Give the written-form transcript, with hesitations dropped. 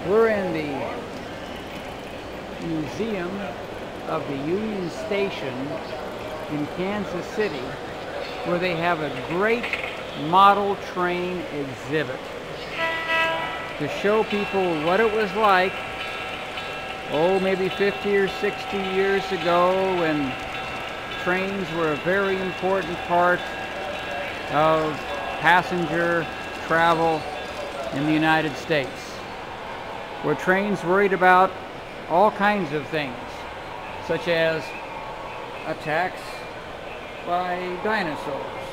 We're in the Museum of the Union Station in Kansas City, where they have a great model train exhibit to show people what it was like, oh, maybe 50 or 60 years ago, when trains were a very important part of passenger travel in the United States, where trains worried about all kinds of things, such as attacks by dinosaurs,